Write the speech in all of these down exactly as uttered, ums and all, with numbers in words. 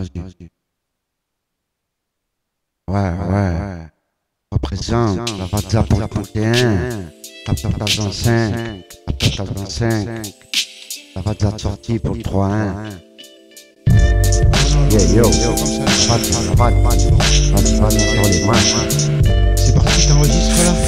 Vas-y. Ouais, ouais. Représente la Vadza pour le trente et un. Tape tape tape vingt-cinq. Tape tape tape vingt-cinq. La Vadza de sortie pour le trois un. Yeah, yo. Vadza, la Vadza. Vas-y, vas-y, sur les mains. C'est parti, t'enregistres là?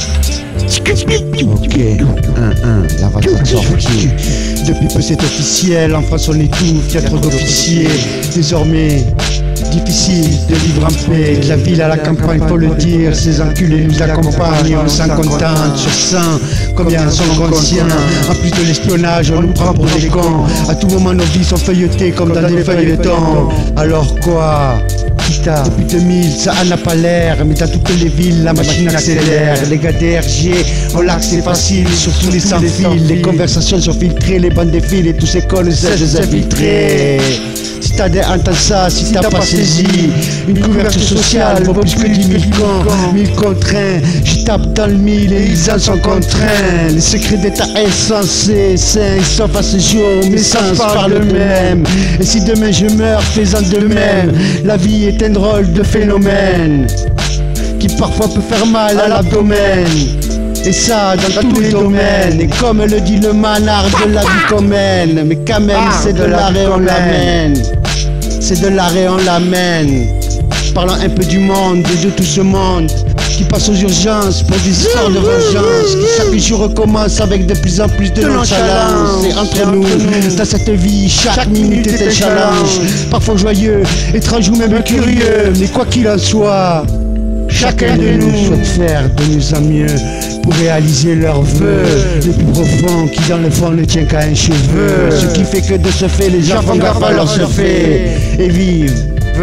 Ok, un un, la Vadza de sortie. Depuis peu c'est officiel, en France on étouffe, y'a trop d'officiers. Désormais, difficile de vivre en paix. De la ville à la campagne, faut le dire. Ces enculés nous accompagnent, on s'en contente. Sur cent, combien sont conscients? En plus de l'espionnage, on nous prend pour des cons. À tout moment nos vies sont feuilletées comme dans des feuilletons. Alors quoi? Depuis deux mille, ça n'a pas l'air, mais dans toutes les villes, la machine accélère. Les gars D R G, on l'a que c'est facile, surtout les sans fil. Les conversations sont filtrées, les bandes défilent et tous ces cons essaient de les infiltrer. Si t'as des entends ça, si t'as pas saisi, une couverture sociale vaut plus que dix mille cons, mille contraints. J'y tape dans le mille et ils en sont contraints. Les secrets d'état insensés, sains, sauf à ce jour, mes sens parlent même. Et si demain je meurs, fais-en de même. La vie est un drôle de phénomène qui parfois peut faire mal à l'abdomen. Et ça dans tous les domaines. Et comme le dit le manard de la vie qu'on mène. Mais quand même c'est de l'arrêt on l'amène. C'est de l'arrêt on l'amène. Parlons un peu du monde et de tout ce monde qui passe aux urgences pour des histoires de vengeance, qui chaque jour recommence avec de plus en plus de nonchalance. Et entre nous, dans cette vie, chaque minute est un challenge. Parfois joyeux, étrange ou même curieux. Mais quoi qu'il en soit, chacun de nous souhaite faire de mieux en mieux pour réaliser leurs vœux les plus profonds qui dans le fond ne tient qu'à un cheveu. Ce qui fait que de ce fait les gens font gaffe à leur se fait et vivent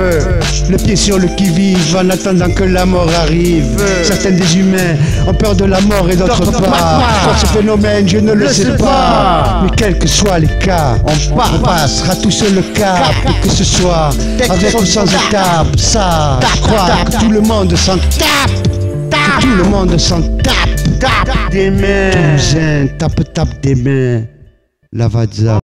le pied sur le qui-vive en attendant que la mort arrive. Certains des humains ont peur de la mort et d'autres pas. Pourquoi ce phénomène je ne le sais pas. Mais quels que soient les cas, on passera tous le cap. Et que ce soit avec ou sans étape, ça croire que tout le monde s'en tape. Que tout le monde s'en tape. Tape des mains. Tape tape des mains. La Vadza.